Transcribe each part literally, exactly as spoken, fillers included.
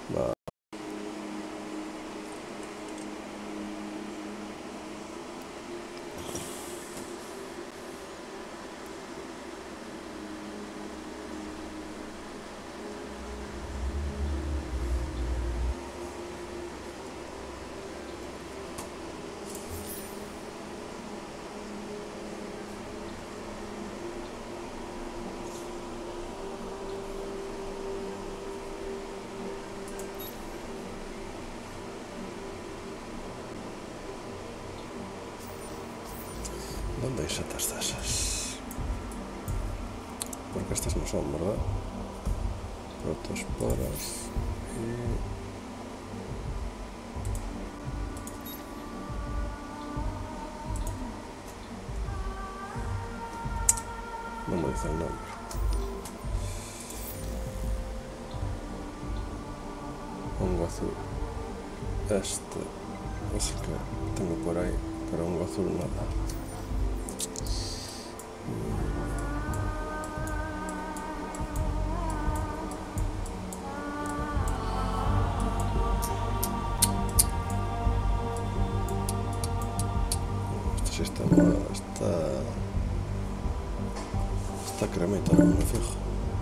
Va. ¿Dónde hay setas de esas? Porque estas no son, ¿verdad? Protosporas y... no me dice el nombre. Hongo azul. Este es el que tengo por ahí, pero hongo azul nada. Este sistema está... está cremita, no me fijo.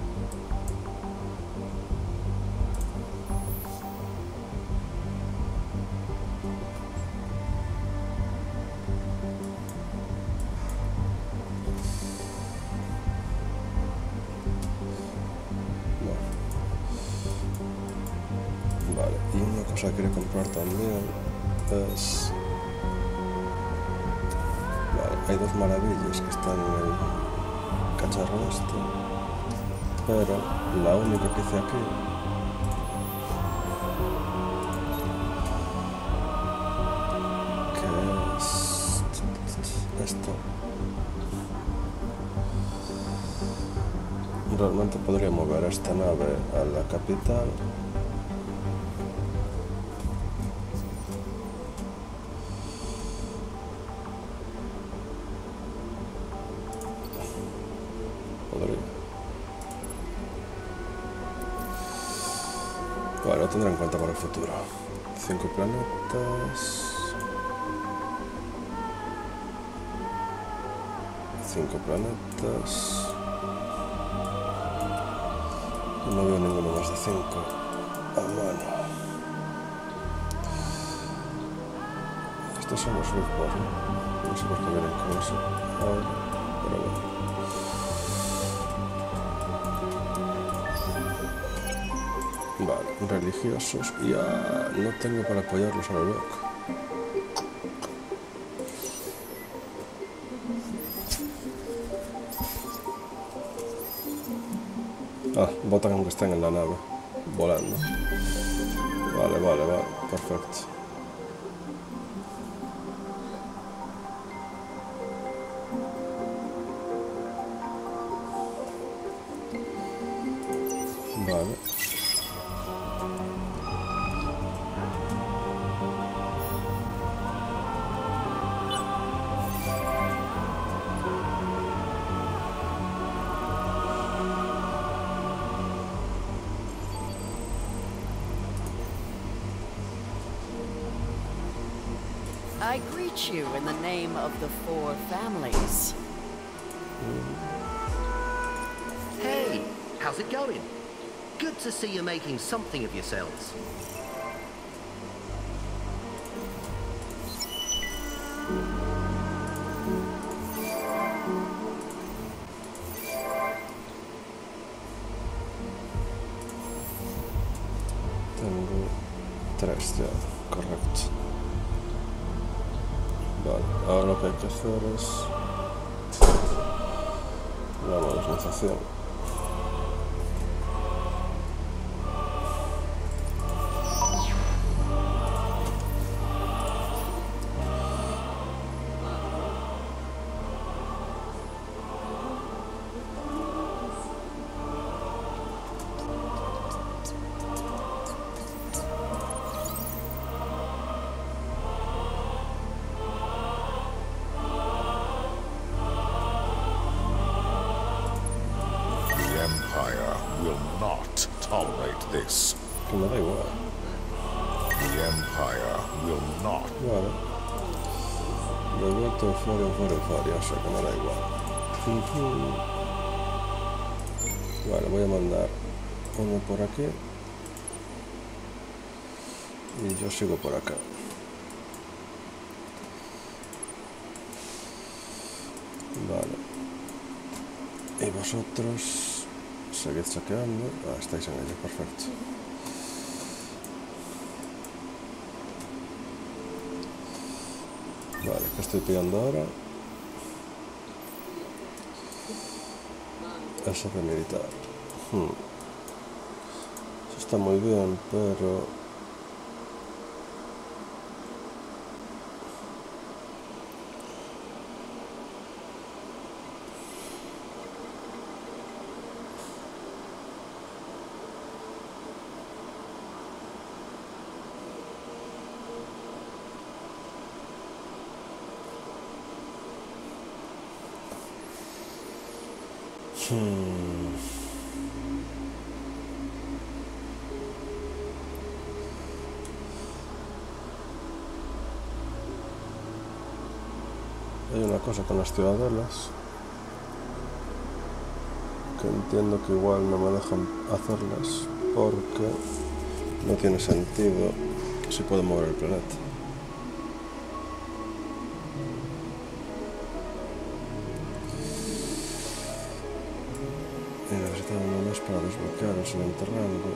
Vale, y una cosa que quería comprar también es... vale, hay dos maravillas que están en el cacharro este, pero la única que hice aquí que es esto. Realmente podría mover esta nave a la capital. Vale, lo tendré en cuenta para el futuro. Cinco planetas. Cinco planetas. No veo ninguno más de cinco a mano. Estos son los Ripos, ¿no? No sé por qué vienen con eso ahora, pero bueno. Vale, religiosos. Ya no tengo para apoyarlos a lo loco. Ah, botan aunque estén en la nave, volando. Vale, vale, vale, perfecto. Vale. I greet you in the name of the four families. Hey, how's it going? Good to see you making something of yourselves. Tengo tres ya, correcto. Vale, ahora lo que hay que hacer es la modernización. Will not tolerate this. que me da igual. The Empire will not. Vale. Devuelto euforia, euforia, euforia, o sea que me da igual. Vale, voy a mandar uno por aquí. Y yo sigo por acá. Vale. Y vosotros seguid saqueando. Ah, estáis en ello, perfecto. Vale, ¿qué estoy pillando ahora? S P militar. Hmm. Eso está muy bien, pero... Hmm. Hay una cosa con las ciudadelas que entiendo que igual no me dejan hacerlas porque no tiene sentido si puedo mover el planeta. Y necesitaba uno más para desbloquear el siguiente rango.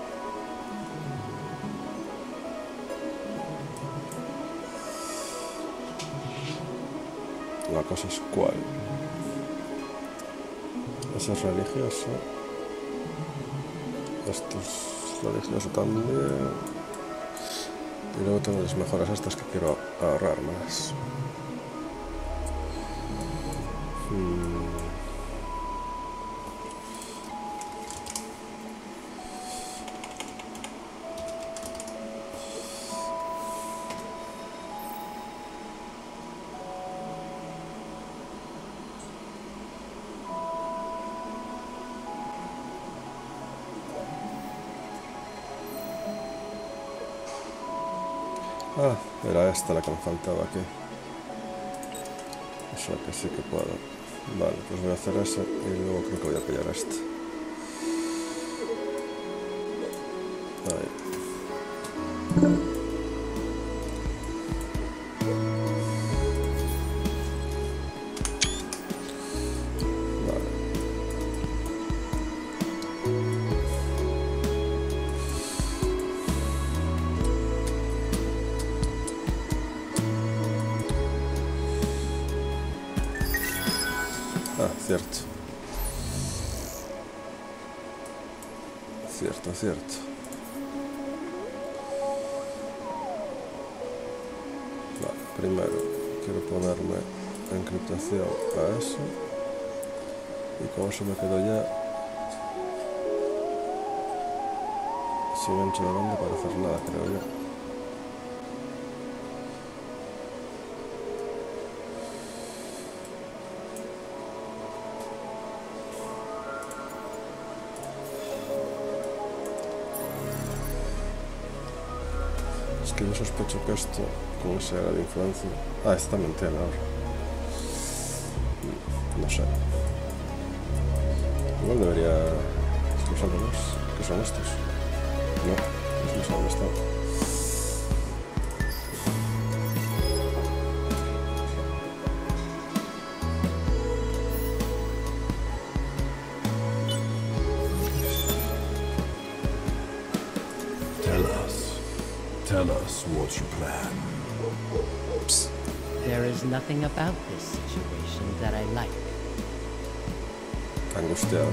La cosa es cuál. Ese es religioso. Esto es religioso también. Y luego tengo las mejoras estas que quiero ahorrar más. Hmm. Ah, era esta la que me faltaba aquí. O sea que sí que puedo. Vale, pues voy a hacer ese y luego creo que voy a pillar este. Ahí. Ah, cierto. Cierto, cierto. Vale, primero quiero ponerme encriptación a eso. Y con eso me quedo ya sin ancho de banda para hacer nada, creo yo. Es que yo sospecho que esto, con ese grado de influencia... Ah, este también tiene ahora. No sé. Igual debería expulsar los que son estos. No, no sé dónde están. Tell us what you plan. Psst. There is nothing about this situation that I like. Angustiado.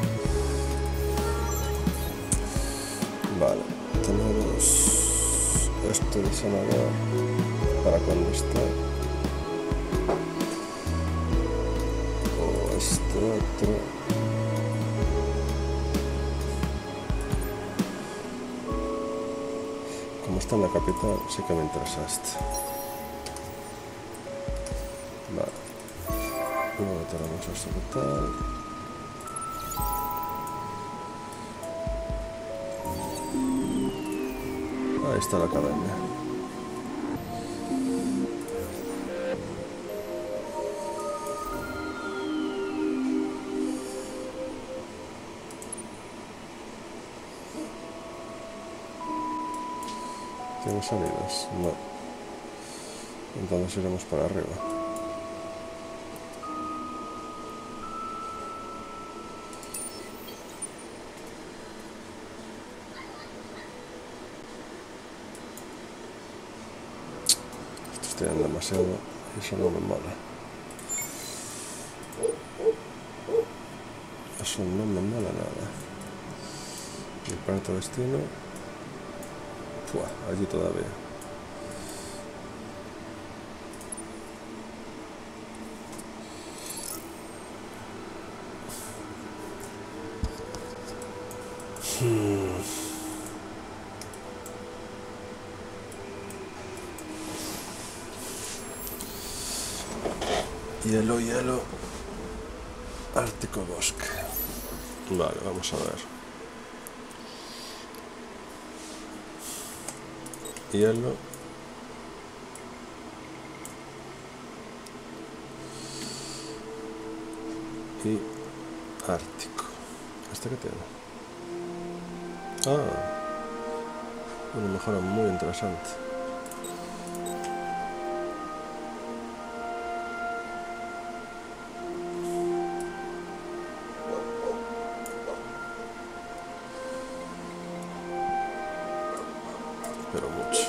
Vale, tenemos este de sanador para cuando esté. O este otro. Como está en la capital, sí que me interesa este. Vale. Luego tenemos este que tal. Ahí está la academia. ¿Tiene salidas? No. Entonces iremos para arriba. Estos tiran demasiado y eso no me mola. Eso no me mola nada. Y el planeta destino... Pua, allí todavía. Hmm. Hielo, hielo. Ártico bosque. Vale, vamos a ver. Hielo. Y ártico. ¿Este qué tiene? Ah, una mejora muy interesante. Pero mucho.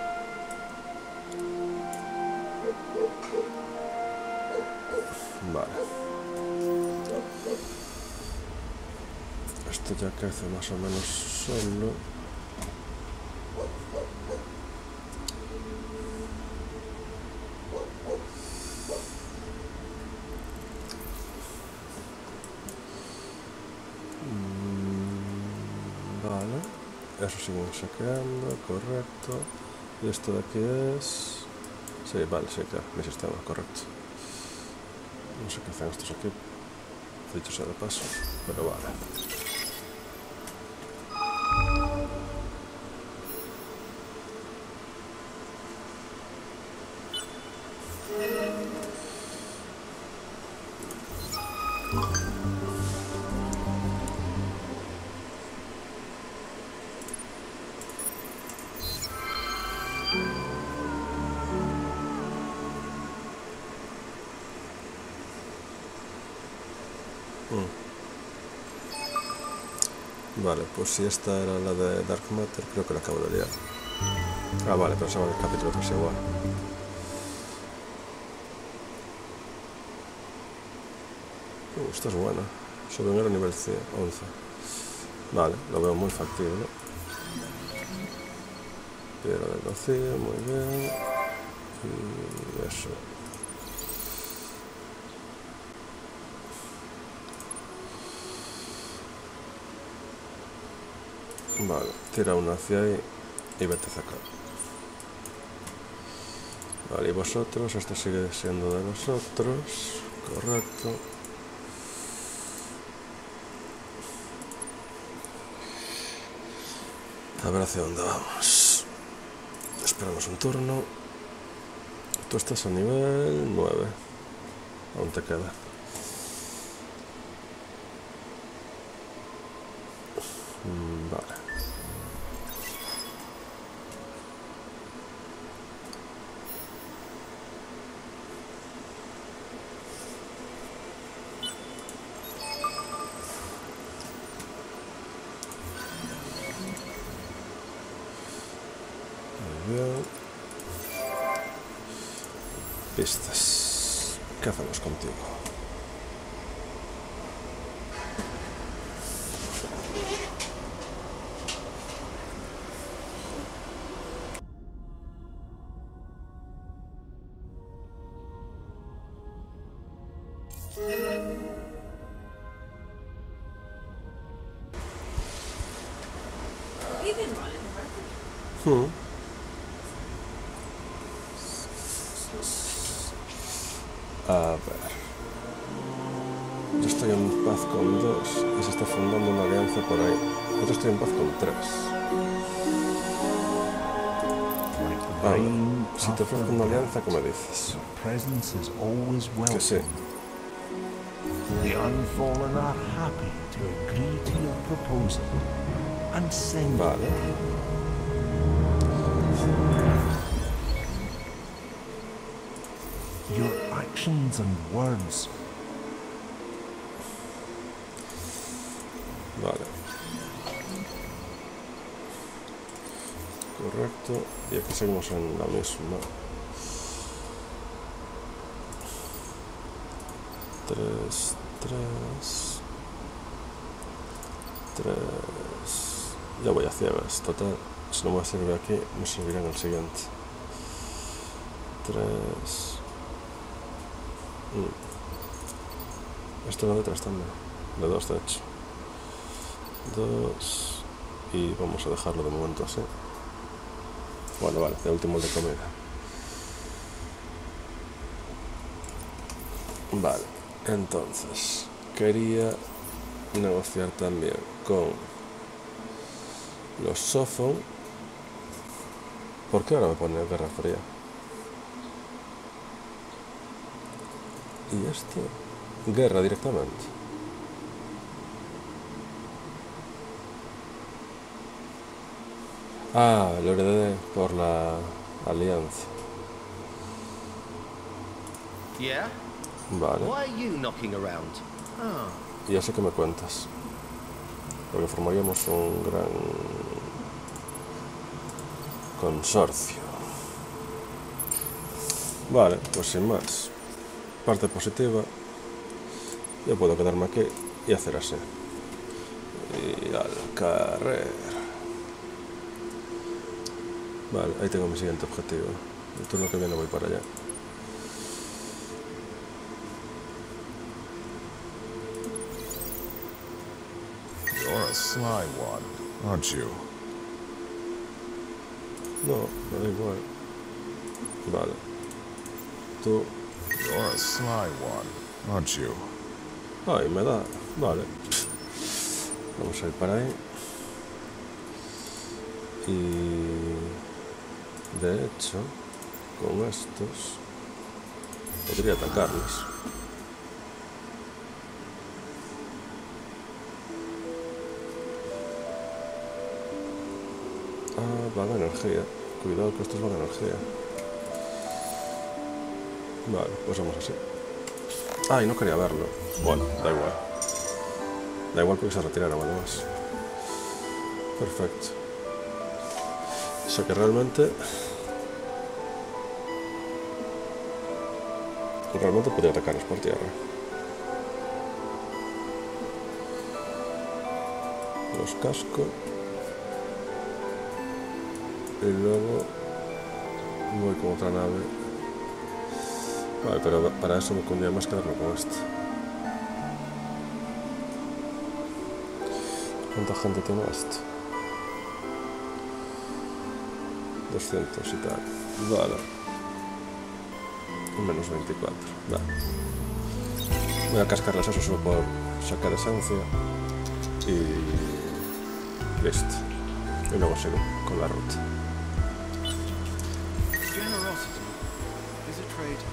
Vale. Esto ya crece más o menos solo. Mm, vale. Eso sigue saqueando, correcto. Y esto de aquí es... Sí, vale, sí, claro, mi sistema, correcto. No sé qué hacen estos aquí, dicho sea de paso, pero vale. Vale, pues si esta era la de Dark Matter, creo que la acabo de liar. Ah, vale, pensaba en el capítulo tres igual. Uh, esta es buena. Souvenir a nivel once. Vale, lo veo muy factible. Piedra del vacío, muy bien. Y eso. Vale, tira uno hacia ahí y vete hacia acá. Vale, y vosotros, este sigue siendo de nosotros, correcto. A ver hacia dónde vamos. Esperamos un turno. Tú estás a nivel nueve. Aún te queda. Vale. Muy bien. Pistas. ¿Qué hacemos contigo? Hmm. A ver. Yo estoy en paz con dos y se está fundando una alianza por ahí. Yo estoy en paz con tres. Ah, Rain si te ofrezco after una rain, alianza, ¿qué me dices? your presence is always Que sí. welcome. The Unfallen are happy to agree to your proposal and send Vale. you your actions and words. Vale. Correcto. Y aquí seguimos en la misma. Tres, tres, tres. Ya voy a ciegas, total. Si no me sirve aquí, me servirá en el siguiente. Tres. Mm. Esto era de tres también. De dos, de hecho. Dos. Y vamos a dejarlo de momento así. Bueno, vale, de último el de comida. Vale, entonces quería negociar también con los Sophon. ¿Por qué ahora me pone Guerra Fría? ¿Y esto? Guerra directamente. Ah, lo heredé por la alianza. Yeah? Vale. Why are you knocking around? Ah, Y ya sé que me cuentas. Porque formaríamos un gran consorcio. Vale, pues sin más. Parte positiva. Yo puedo quedarme aquí y hacer así. Y al carrer. Vale, ahí tengo mi siguiente objetivo. El turno que viene voy para allá. You're a sly one, aren't you? No, me da igual. Vale. Tú. You're a sly one, aren't you? Ay, me da. Vale. Vamos a ir para ahí. Y... de hecho, con estos... podría atacarles. Ah, van a energía. Cuidado que estos van a energía. Vale, pues vamos así. Ay, no quería verlo. Bueno, da igual. Da igual porque se retiraron además. Perfecto. O sea que realmente... Realmente podría atacarnos por tierra. Los casco. Y luego voy con otra nave. Vale, pero para eso me conviene más quedarme con esto. ¿Cuánta gente tiene esto? doscientos y tal. Vale. Menos veinticuatro. Vale. Voy a cascarles eso solo por sacar esencia. Y... listo. Y luego sigo con la ruta. Generosity is a trade.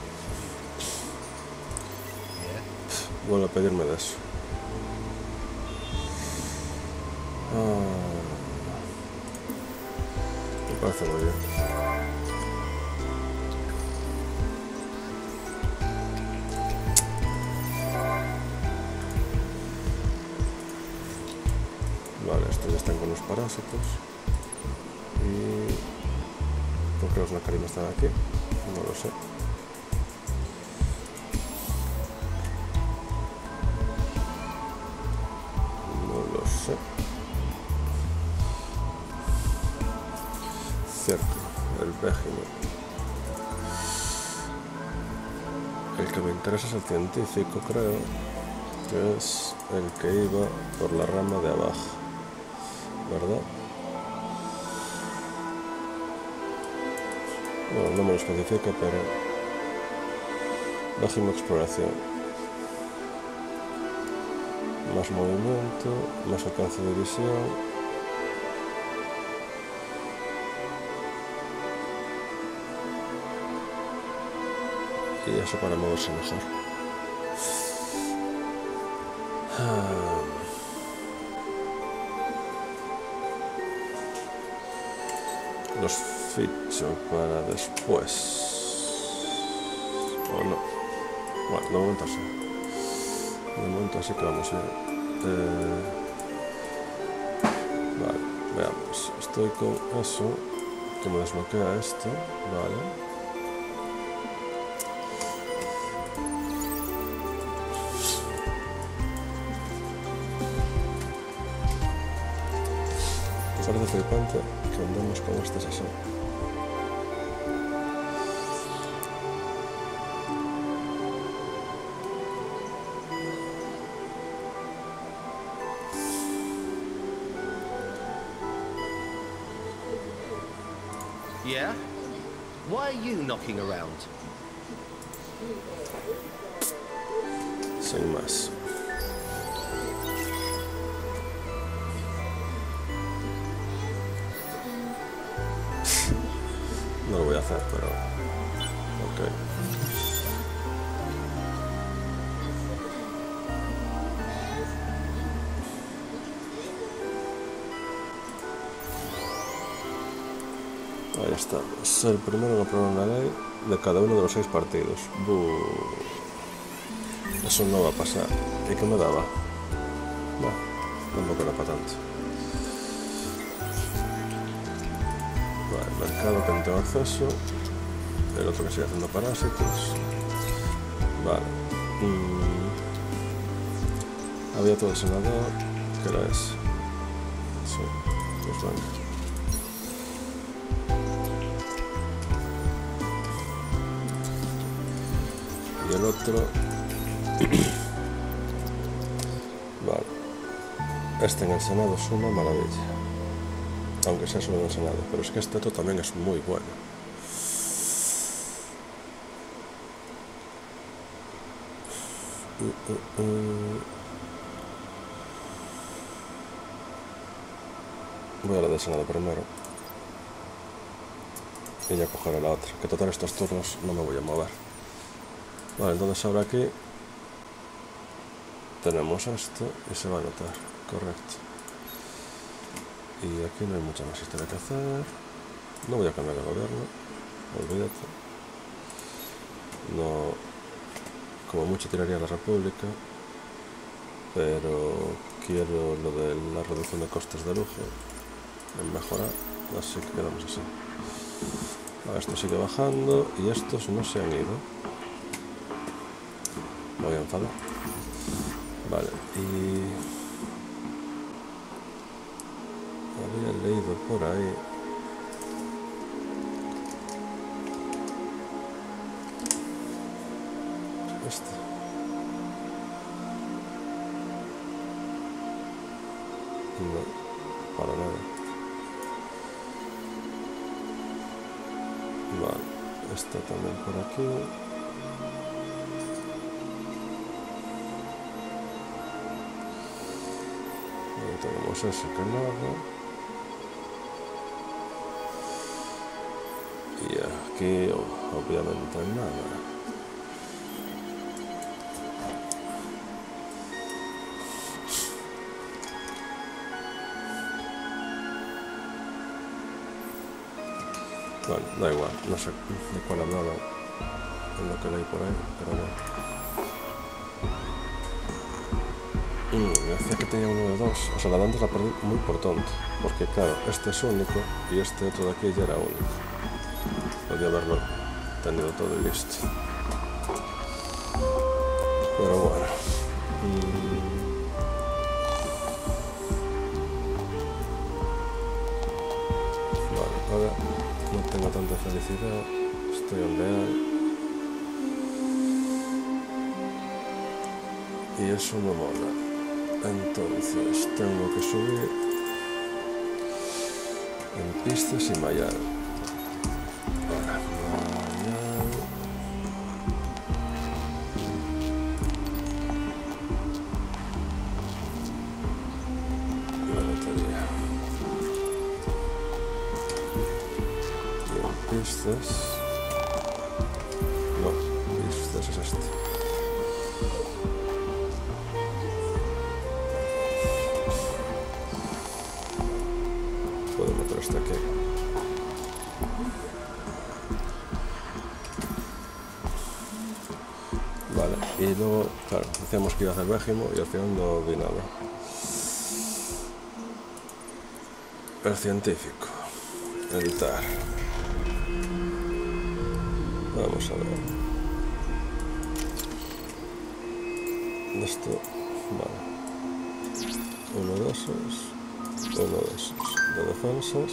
Vuelvo a pedirme de eso. Ah, me parece muy bien. Vale, estos ya están con los parásitos. Y... ¿por qué los Nakarim están aquí? No lo sé. No lo sé. Cierto, el Végimo. El que me interesa es el científico, creo, que es el que iba por la rama de abajo, ¿verdad? Bueno, no me lo especifica, pero... Végimo exploración. Más movimiento, más alcance de visión. Y eso para moverse mejor. Ah. Los ficho para después. O no. Bueno, de momento sí. De momento sí que vamos bien. Eh... Vale, veamos. Estoy con eso. Que me desbloquea esto. Vale. Me parece flipante que andemos con estas así. Yeah? Why are you knocking around? Sin más. No lo voy a hacer, pero... Ok. Ahí estamos. El primero en aprobar una ley de cada uno de los seis partidos. Buh. Eso no va a pasar. ¿Y qué me daba? No, tampoco era para tanto. Vale, mercado que no tengo acceso. El otro que sigue haciendo parásitos. Vale. Mm. Había todo el senador. ¿Qué era ese? Sí, pues venga. Y el otro... Vale. Este en el Senado es una maravilla. Aunque sea solo en el Senado. Pero es que este otro también es muy bueno. Uh, uh, uh. Voy a la del Senado primero. Y ya cogeré la otra. Que total estos turnos no me voy a mover. Vale, entonces ahora aquí tenemos esto y se va a notar, correcto. Y aquí no hay mucha más historia que hacer. No voy a cambiar de gobierno, olvídate. No, como mucho tiraría la República, pero quiero lo de la reducción de costes de lujo en mejorar, así que quedamos así. Ahora esto sigue bajando y estos no se han ido. Me voy a enfadar. Vale, y... había leído por ahí... Este. No, para nada. Vale, esta también por aquí. Tenemos ese que nada. Y aquí obviamente nada. Bueno, da igual, no sé de cuál hablaba en lo que leí por ahí, pero no. Mm, me decía que tenía uno de dos, o sea la de antes la perdí muy por tonto, porque claro, este es único y este otro de aquí ya era único. Podría haberlo tenido todo y listo. Pero bueno. Mm. Vale, ahora no tengo tanta felicidad, estoy en leal. Y eso me mola. Entonces tengo que subir en pistas y mallar. Ahora, mallar. La lotería. Y en pistas. No, pistas. este. Puedo meter este aquí. Vale, y luego, claro, decíamos que iba a hacer Bégimo y al final no vi nada. El científico. Editar. Vamos a ver. Esto, vale. Uno de esos. Uno de esos. De defensas.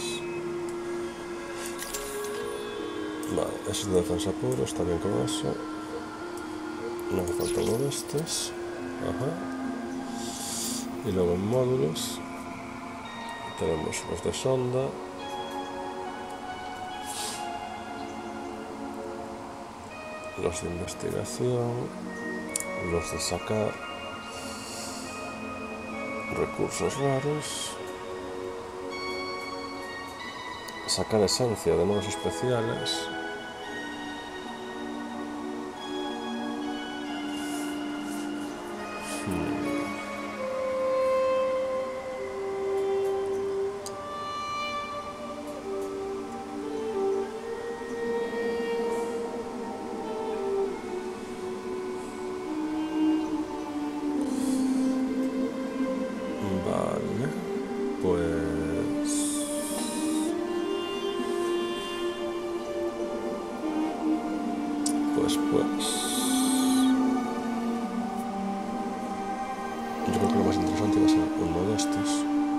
Vale, eso es de defensa puro, está bien con eso. No hace falta uno de estos. Ajá. Y luego en módulos tenemos los de sonda. Los de investigación. Los de sacar recursos raros. Sacar esencia de modos especiales. Vale, pues... Pues, pues... Yo creo que lo más interesante va a ser uno de estos.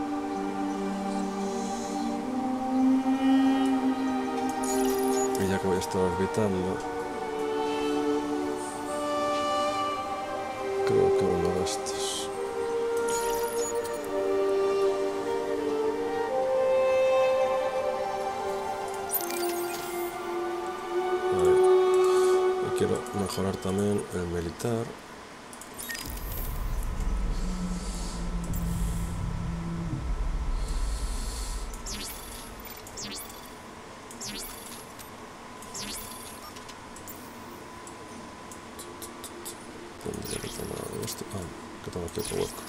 Y ya que voy a estar orbitando, creo que uno de estos. Quiero mejorar también el militar. Tendría que tomar esto. Ah, que tengo aquí otro hueco.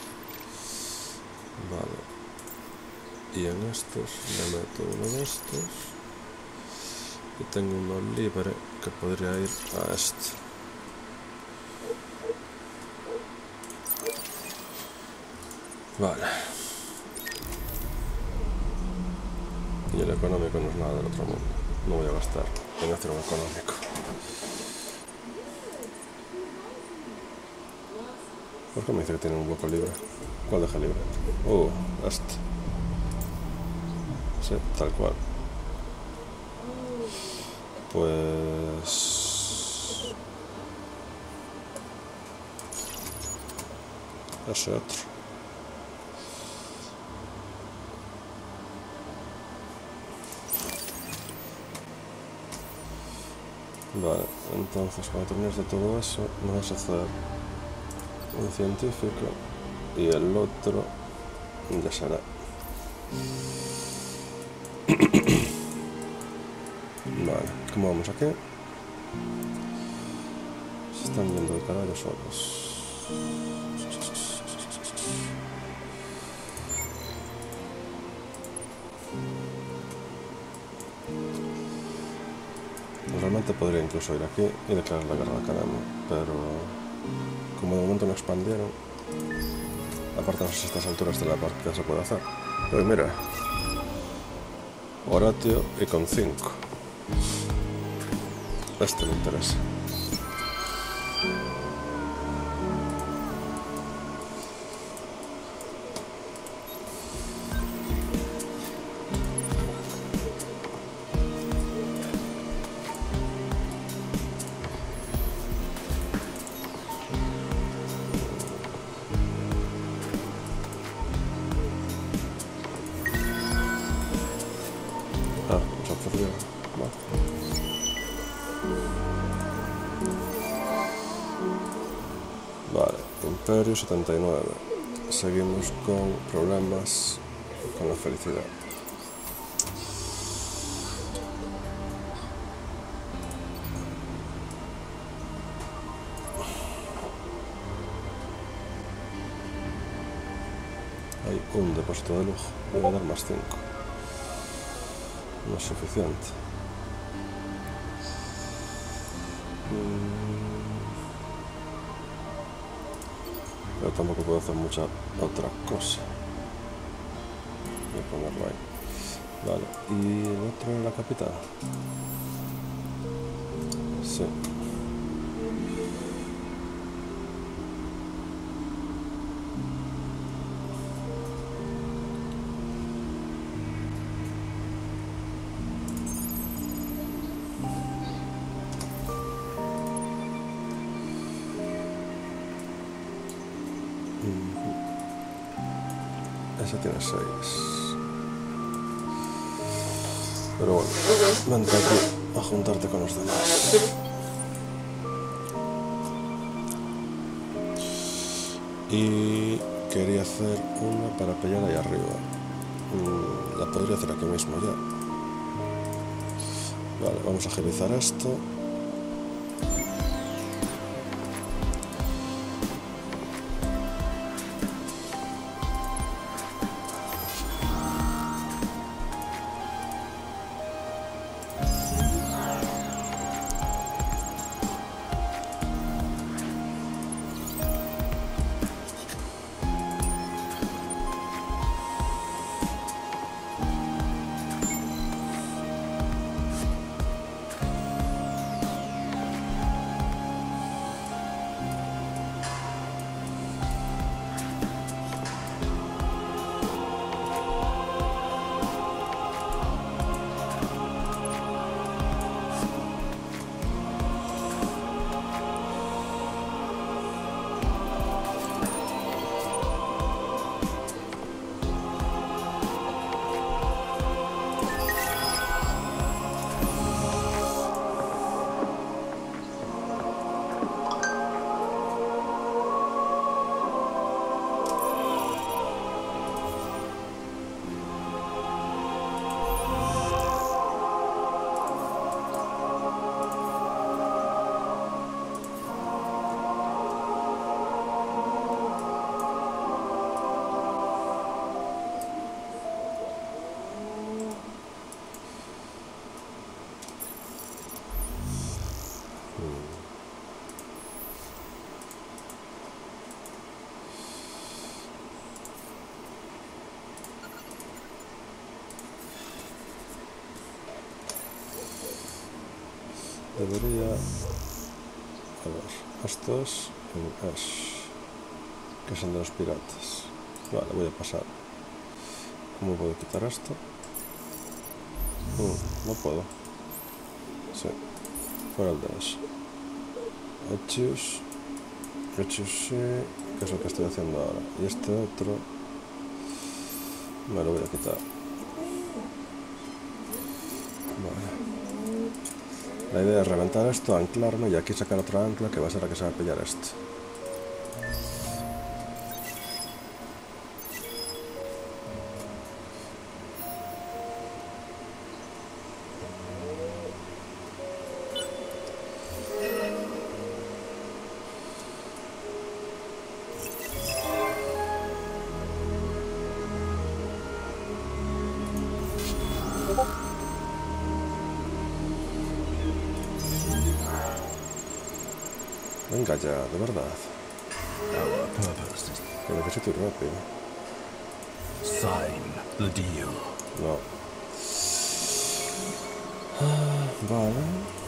Vale. Y en estos le meto uno de estos. Y tengo uno libre que podría ir a este. Vale. Y el económico no es nada del otro mundo. No voy a gastar en hacer un económico. ¿Por qué me dice que tiene un hueco libre? ¿Cuál deja libre? Oh, este. Sí, tal cual. Pues... ese otro. Vale, entonces cuando termines de todo eso, me vas a hacer un científico y el otro ya será. Vale, ¿cómo vamos aquí? Se están yendo de caballo solos. Realmente podría incluso ir aquí y declarar la guerra a la academia, pero como de momento no expandieron, aparte no sé si a estas alturas de la partida se puede hacer. Pero mira, Horatio y con cinco. Este me interesa. Ah, nos absorbió. Vale. Vale, Imperio setenta y nueve. Seguimos con problemas con la felicidad. Un depósito de lujo. Voy a dar más cinco. No es suficiente. Pero tampoco puedo hacer mucha otra cosa. Voy a ponerlo ahí. Vale, ¿y el otro en la capital? Sí. Ese tiene seis. Pero bueno, vente aquí a juntarte con los demás. Y quería hacer una para pelear ahí arriba. La podría hacer aquí mismo ya. Vale, vamos a agilizar esto. Debería... A ver, estos en Ash, que son de los piratas. Vale, voy a pasar. ¿Cómo puedo quitar esto? Mm, no puedo. Sí, fuera el de Ash. Hechos. Hechos sí, que es lo que estoy haciendo ahora. Y este otro... Me lo voy a quitar. Vale. La idea es reventar esto, anclarme y aquí sacar otra ancla que va a ser la que se va a pillar esto. Venga ya, de verdad. Our purpose is Que necesito ir rápido. sign the deal. No. Ah, vale.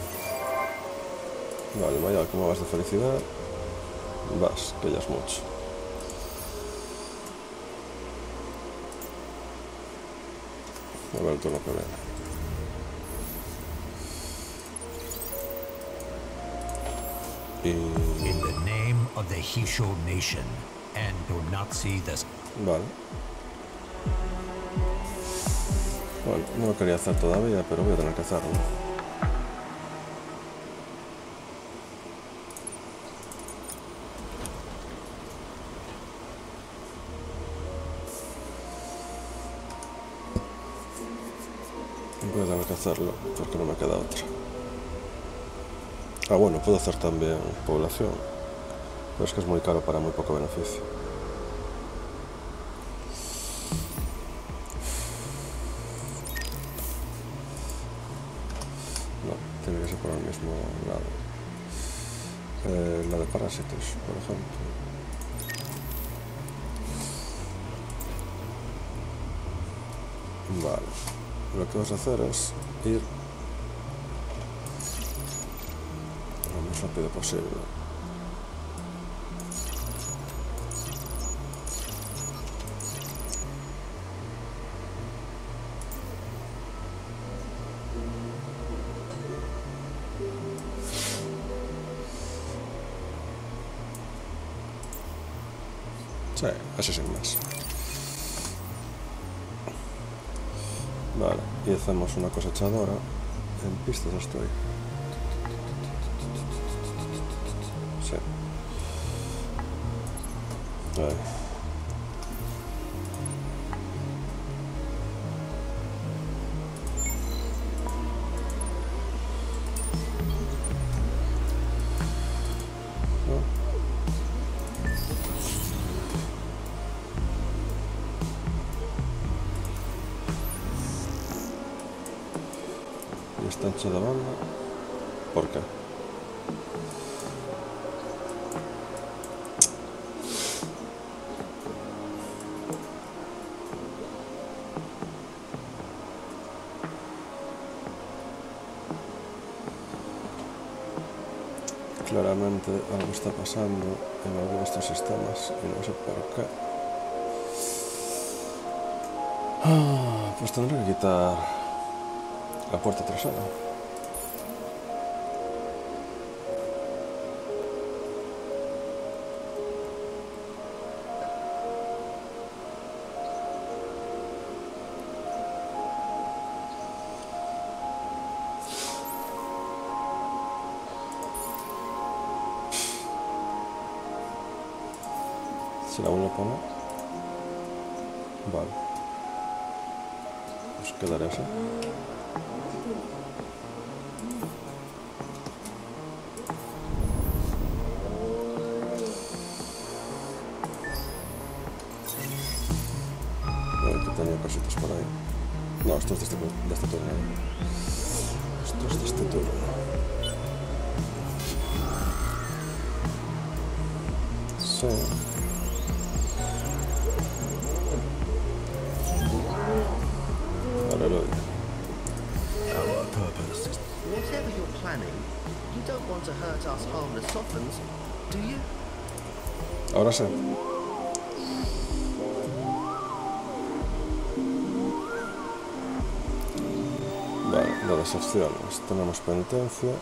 Vale, vaya, ¿cómo vas de felicidad? Vas, que ya es mucho. A ver el turno que viene. Y... In the name of the Hisho Nation and Donatsi the... Vale. Bueno, no lo quería hacer todavía, pero voy a tener que hacerlo. Voy a tener que hacerlo, porque no me queda otra. Ah, bueno, puedo hacer también población, pero es que es muy caro para muy poco beneficio. tiene que ser por el mismo lado. Eh, la de parásitos, por ejemplo. Vale. Lo que vas a hacer es ir lo más rápido posible. Sí, así sin más. Vale, y hacemos una cosechadora. En pistas estoy. Sí. Ahí. Está hecho de banda. ¿Por qué? Claramente algo está pasando en alguno de estos sistemas y no sé por qué. Ah, pues tendré que quitar la puerta trasera. Si la vuelvo a poner, vale, pues quedará así. Que tenía cositas por ahí. No, esto es de este, de este turno. Esto es de este turno. Sí. Aleluya. Our purpose is... Whatever you're planning, you don't want to hurt us harmless sovereigns, do you? Ahora sí. Vale, las deserciones. Tenemos penitencia.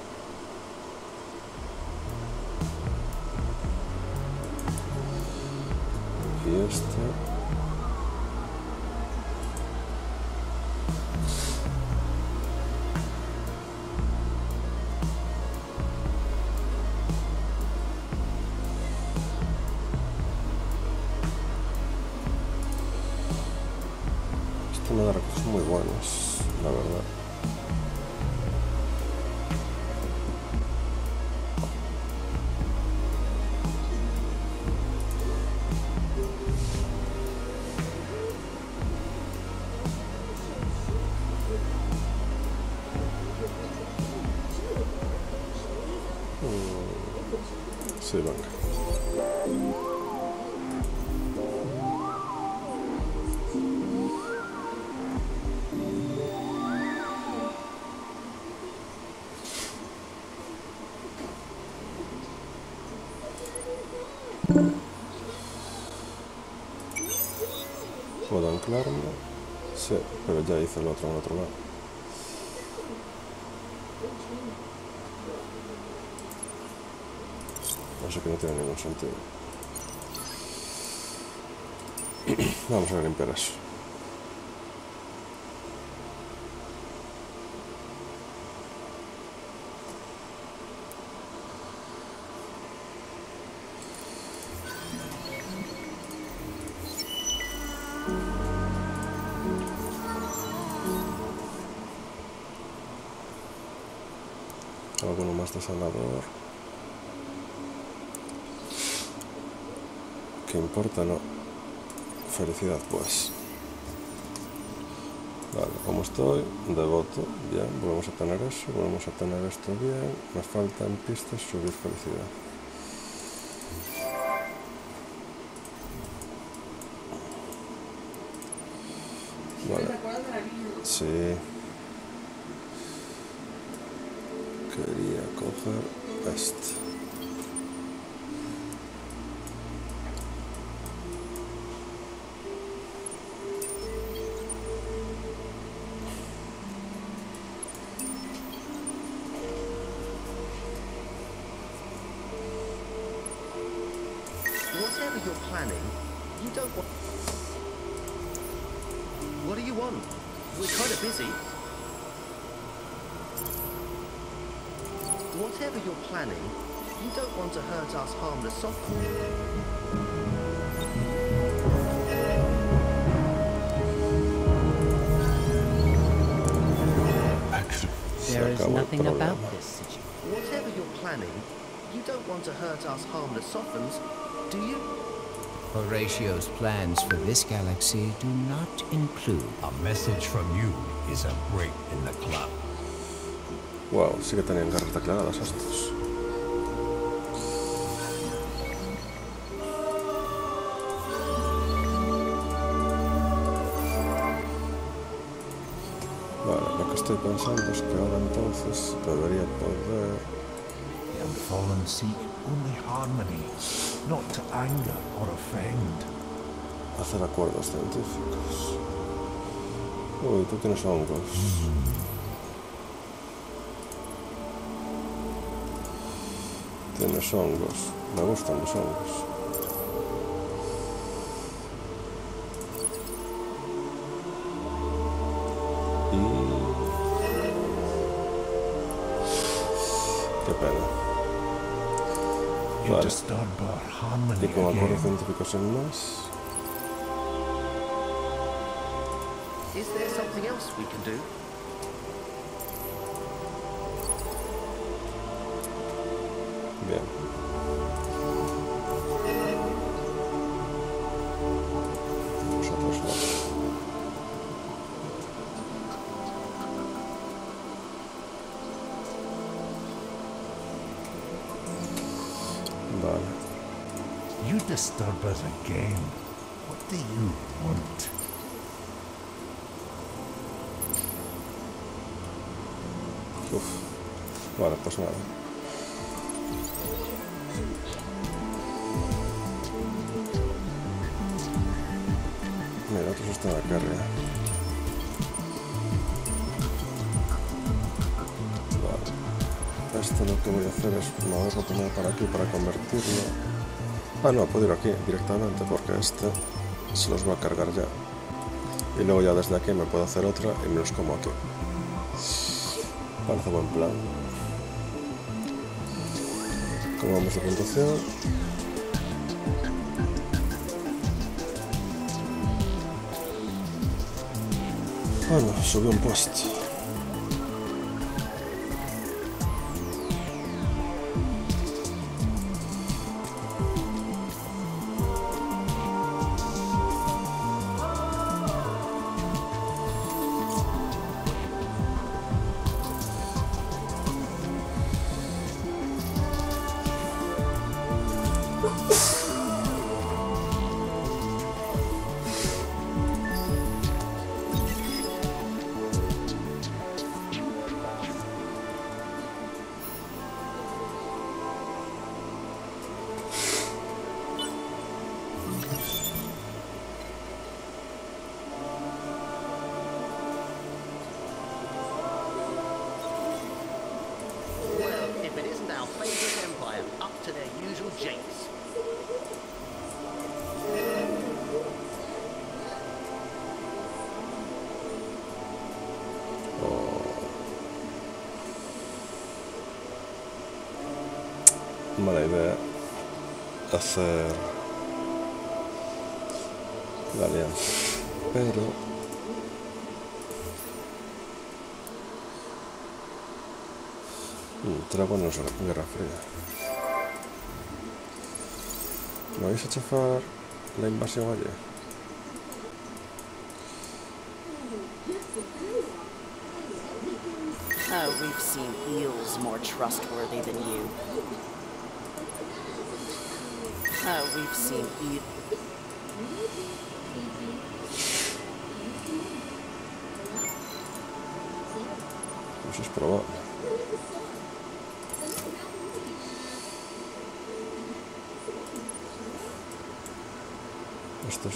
Y este. Este me da recursos muy buenos, la verdad. Sí, venga. ¿Puedo anclarme? Sí, pero ya hice el otro en el otro lado. Así que no tiene ningún sentido. Vamos a limpiar eso. Alguno más de sanador. ¿Qué importa? No. Felicidad, pues. Vale, como estoy, devoto, bien, volvemos a tener eso, volvemos a tener esto bien, me faltan pistas, subir felicidad. Vale, sí, quería coger este. Whatever you're planning, you don't want... What do you want? We're kind of busy. Whatever you're planning, you don't want to hurt us harmless softly. There is nothing about this situation. Whatever you're planning, you don't want to hurt us harmless softens, do you? Horatio's plans for this galaxy do not include. A message from you is a break in the club. Wow, sí que tenían garras declaradas estos. Vale, lo que estoy pensando es que ahora entonces debería poder... The Unfallen seek only harmony, not to anger or offend. hacer acuerdos científicos. Uy, tú tienes hongos. Tienes hongos. Me gustan los hongos. Y... qué pena. Vale. Y con acuerdos científicos sin más. Is there something else we can do? Bien. Nosotros no. Vale. You disturb us again. What do you want? Uf. Vale, pues nada. Mira, otros están acá arriba. Vale. Esto lo que voy a hacer es moverlo primero para aquí para convertirlo. Ah, no, puedo ir aquí directamente porque este se los va a cargar ya. Y luego ya desde aquí me puedo hacer otra y me los como aquí. Parece buen plan. ¿Cómo vamos de puntuación? Bueno, subió un puesto. Mala idea hacer la alianza, pero mm, Trago no es Guerra Fría. ¿Me vais a chafar la invasión allí? Oh, we've seen eels more trustworthy than you. Oh, we've seen eels. Pues es probable. Esto es...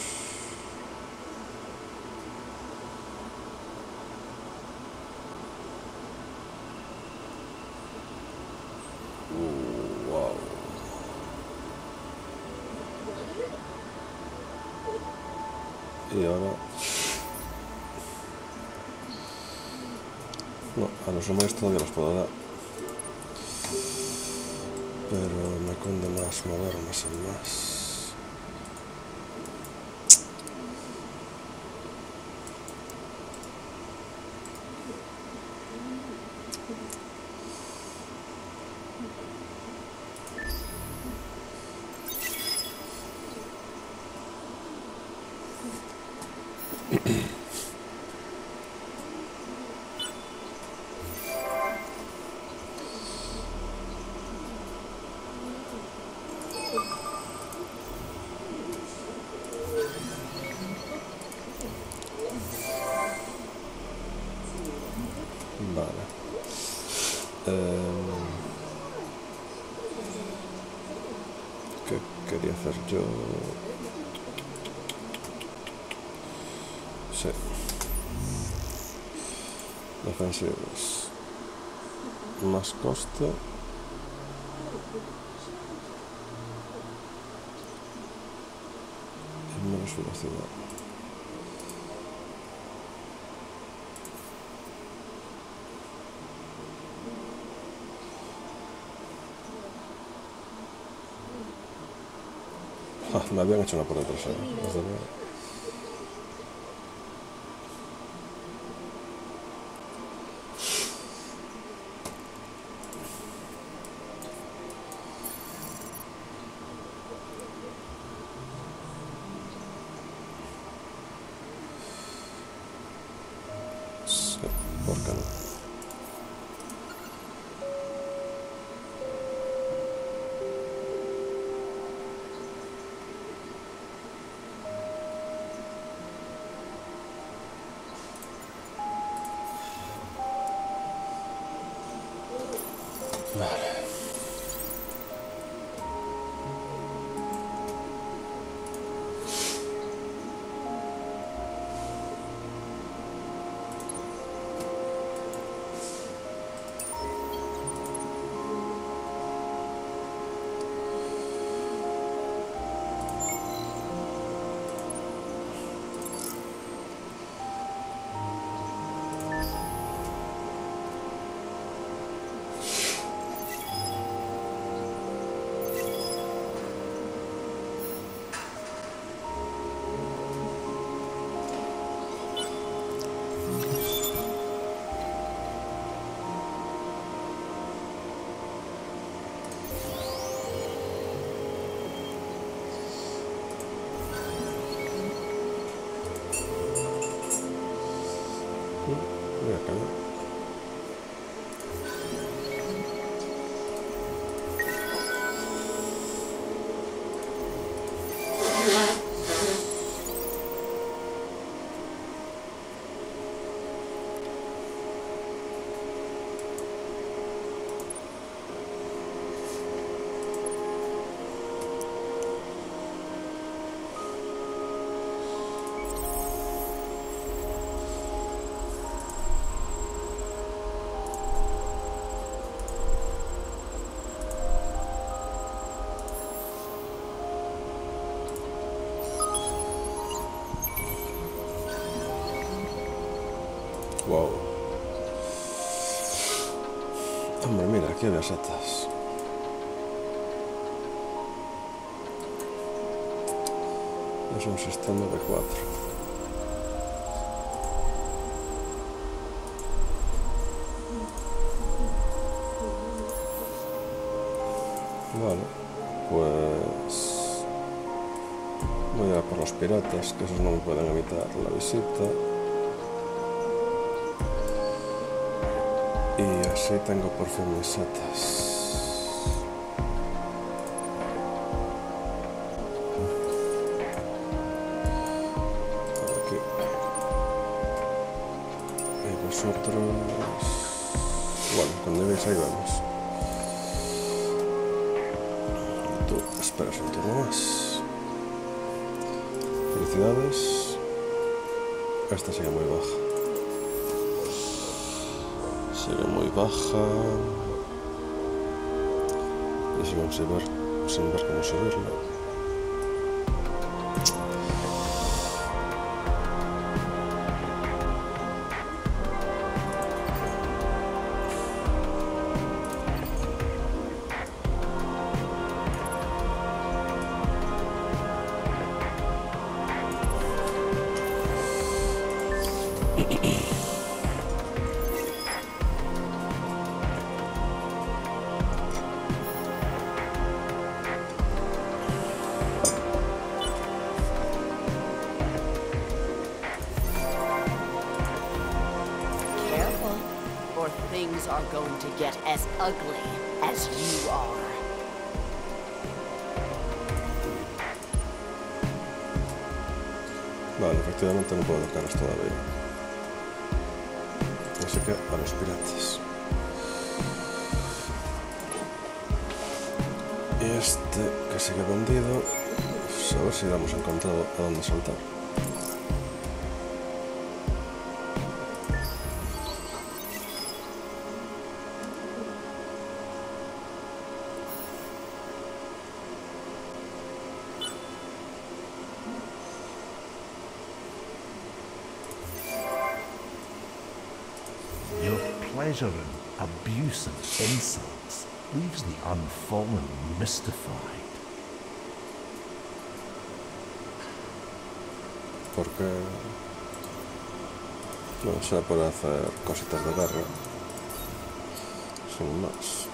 Uh, wow. Y ahora... No, a los rumores todavía los puedo dar. Pero me conde más mover más en más. Vale. Eh, ¿Qué quería hacer yo? Sí. Defensivos. Más coste. Y menos velocidad. Ah, me habían hecho una por detrás, ¿eh? Desde luego. Sí, ¿por qué no? Vale. Voy a caer. Wow. Hombre, mira, aquí había setas. Es un sistema de cuatro. Vale, pues voy a ir por los piratas, que esos no me pueden evitar la visita. Y así tengo por fin mis setas. Aquí. Y vosotros... Bueno, cuando lleguéis ahí vamos. Y tú esperas un turno más. Felicidades. Esta sigue muy baja. Sigue muy baja. Y sigo sin ver, sin ver cómo subirla. Things are going to get as ugly as you are. Vale, efectivamente no puedo tocarlos todavía. Así que a los piratas. Y este que sigue vendido, pues a ver si hemos encontrado a dónde saltar. Pleasure and abuse and insults leaves the unfallen mystified. Porque no se puede hacer cositas de guerra sin más.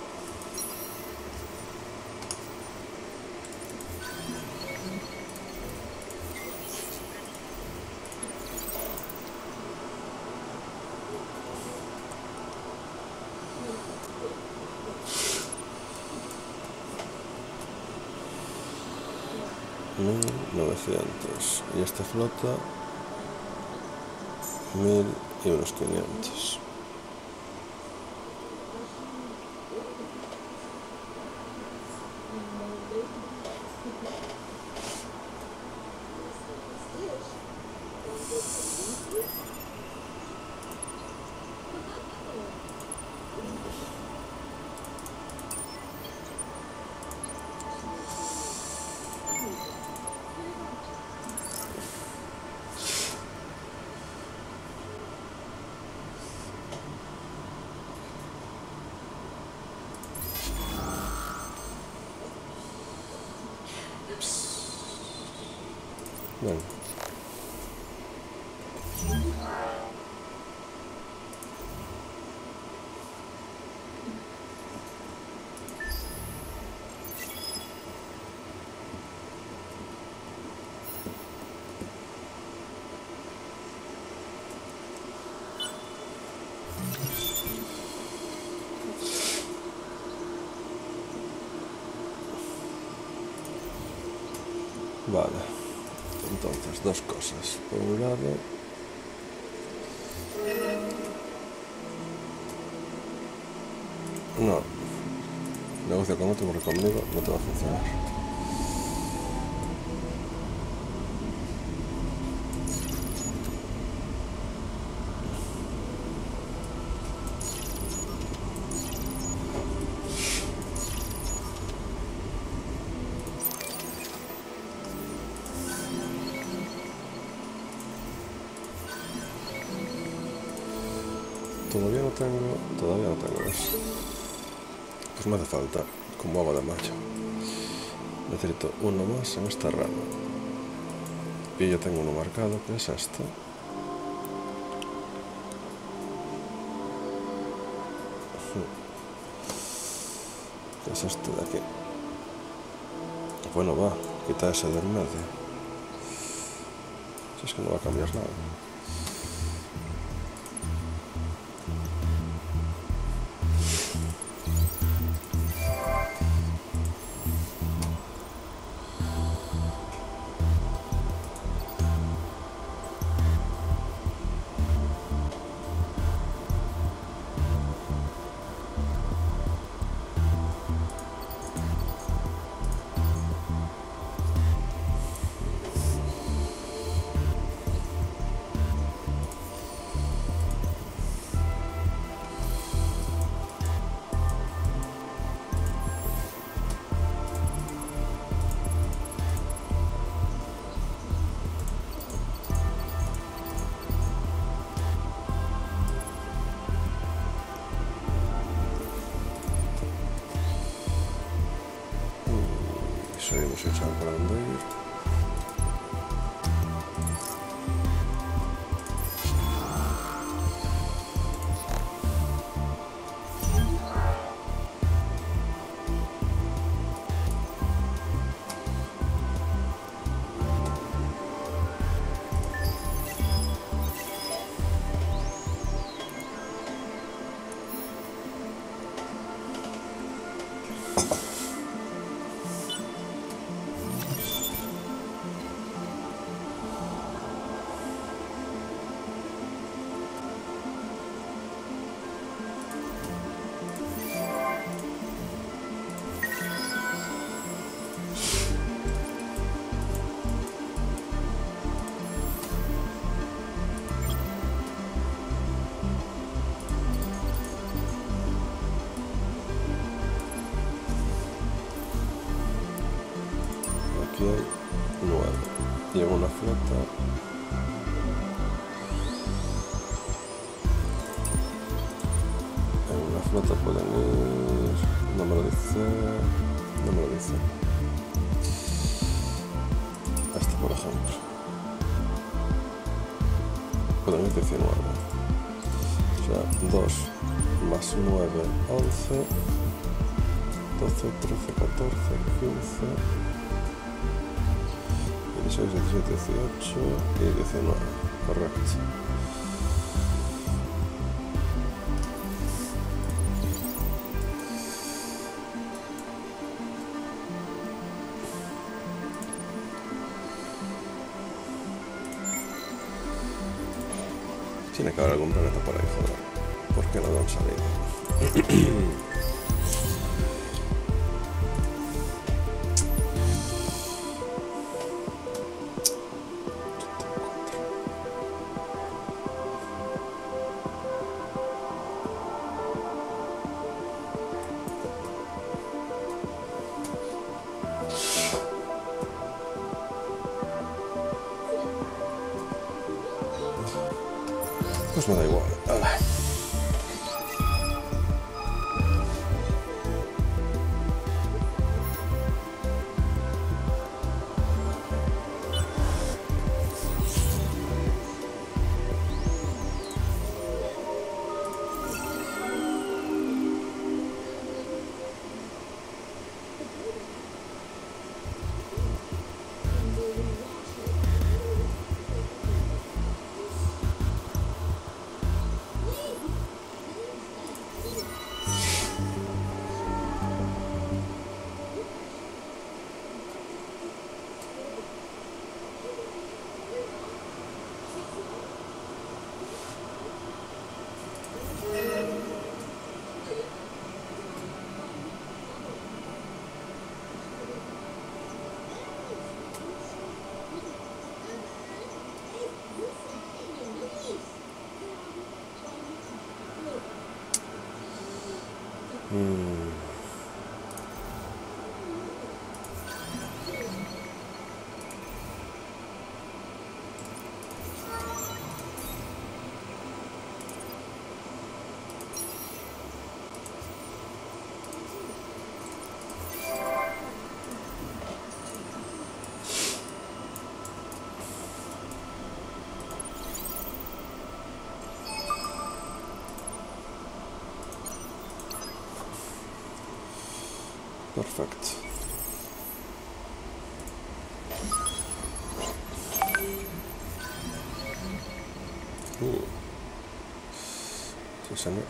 mil novecientos y esta flota mil y unos quinientos. Bueno. Vale. Entonces, dos cosas. Por un lado, no, negocio con otro porque conmigo no te va a funcionar. Todavía no tengo, todavía no tengo eso. Pues me hace falta, como agua de mayo. Necesito uno más en esta rama. Y yo tengo uno marcado, que es este. Que es este de aquí. Bueno, va, quita ese del medio. Si es que no va a cambiar nada. seguimos sin saber para dónde ir. Aquí hay nueve. Y en una flota en una flota pueden ir, no me lo dice, no me lo dice. Este por ejemplo pueden ir diecinueve, o sea dos más nueve, once, doce, trece, catorce, quince, dieciséis, diecisiete, dieciocho y diecinueve, correcto. Tiene que haber algún planeta por ahí, joder. ¿Por qué no han salido? Pues me da igual. ¡Hala! Mm. Perfecto. Uh. Sí, señor.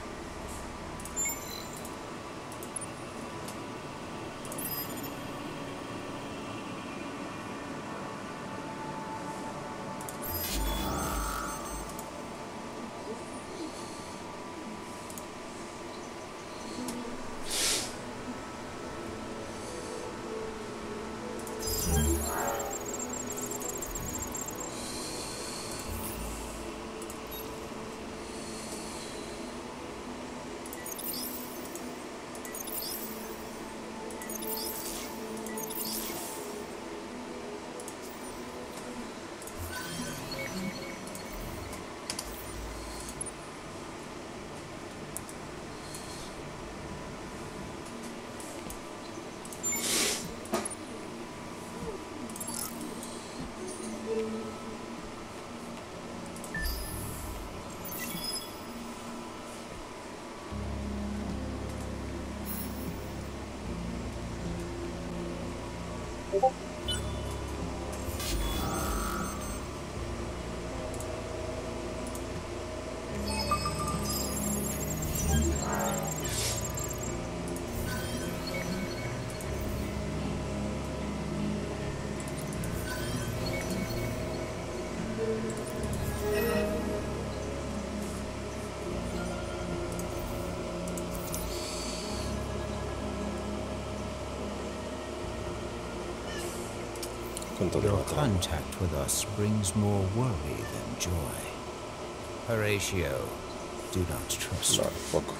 Your contact with us brings more worry than joy. Horatio, do not trust No, me. poco.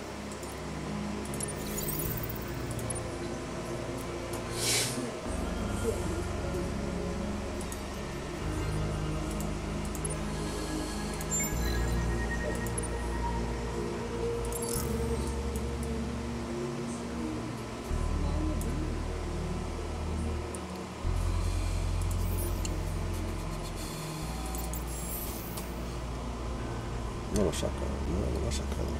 No lo saca, no, no lo ha sacado.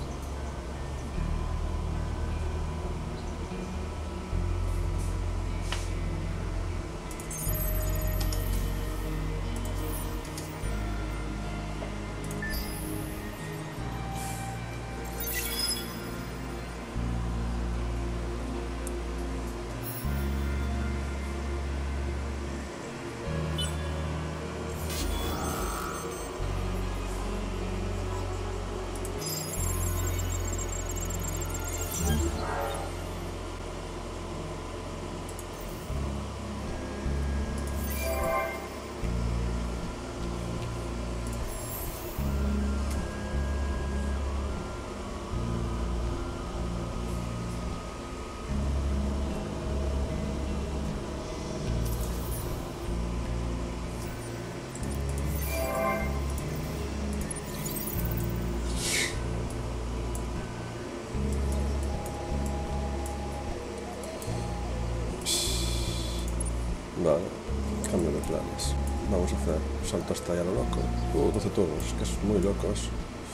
Vale, cambio de planes. Vamos a hacer salto hasta allá a lo loco. Uh, doce turnos, es que es muy loco eso.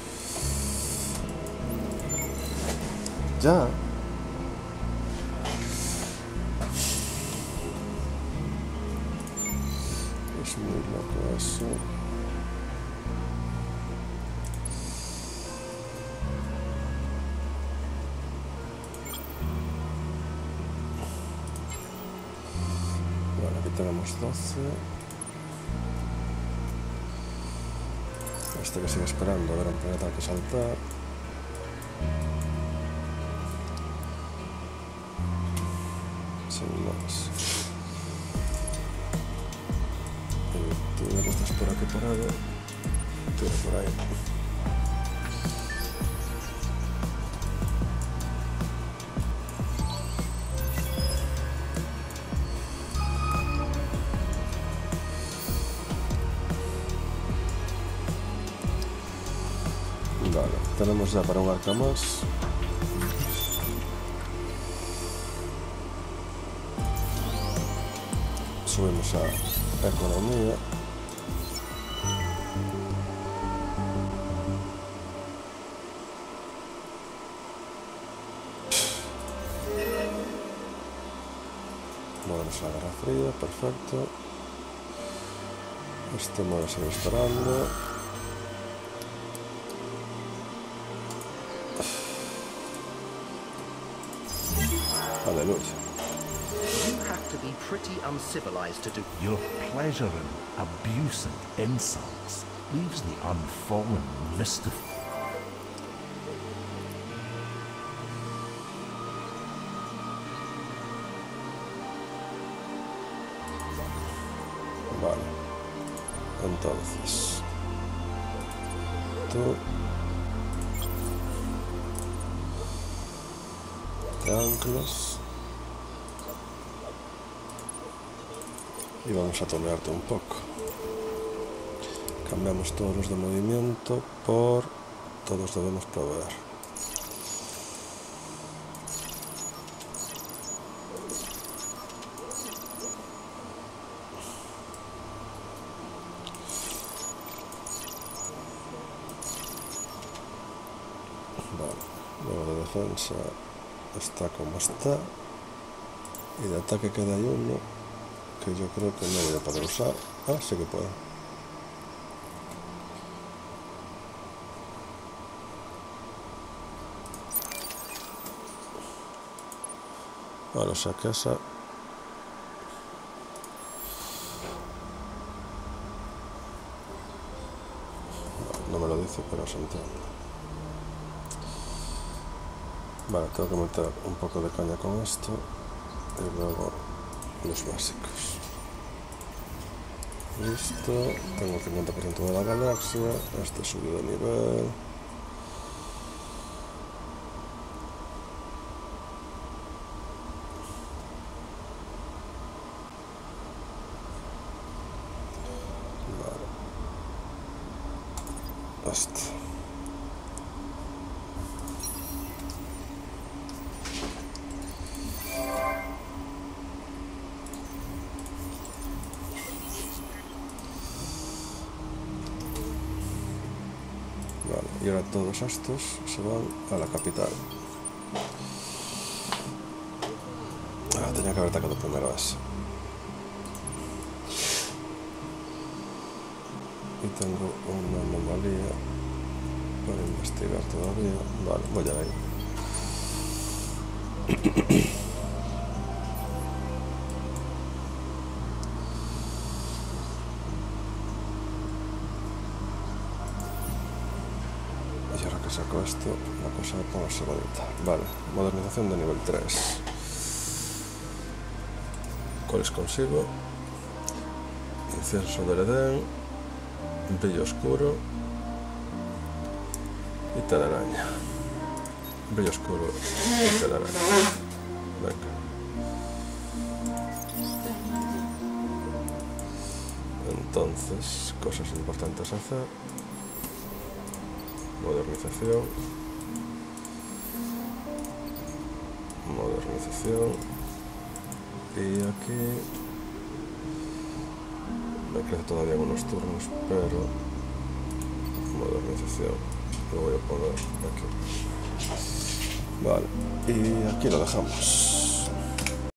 Ya. Es muy loco eso. Vale, aquí tenemos doce. Este que sigue esperando a ver a un planeta al que saltar. Sin más. Y tú que estás por aquí parado. Tú por ahí. Vale, tenemos ya para un arca más. Subimos a economía. Volvemos a la Guerra Fría, perfecto. Este modo sigue esperando. Aleluya. You have to be pretty uncivilized to do. Your pleasure in abuse and insults leaves the unfallen mystified. Vale. Entonces. Tú. Te anclas. Y vamos a tolearte un poco. Cambiamos todos los de movimiento por todos debemos proveer. Vale, luego de defensa está como está. Y de ataque queda ahí uno que yo creo que no voy a poder usar. Ah, sí que puedo. Vale, o sea que esa... No me lo dice, pero se entiende. Vale, tengo que meter un poco de caña con esto y luego los básicos. Listo, tengo el cincuenta por ciento de la galaxia, este subido de nivel. Vale. Este. Vale, y ahora todos estos se van a la capital. Ah, tenía que haber atacado primero a ese. Y tengo una anomalía para investigar todavía. Vale, voy a ir. Y ahora que saco esto, la cosa va a ponerse bonita. Vale, modernización de nivel tres. ¿Cuáles consigo? Incienso del Edén, brillo oscuro y telaraña. Brillo oscuro y telaraña. Venga. Entonces, cosas importantes a hacer. Modernización. Modernización. Y aquí me crece todavía unos turnos, pero modernización lo voy a poner aquí. Vale, y aquí lo dejamos.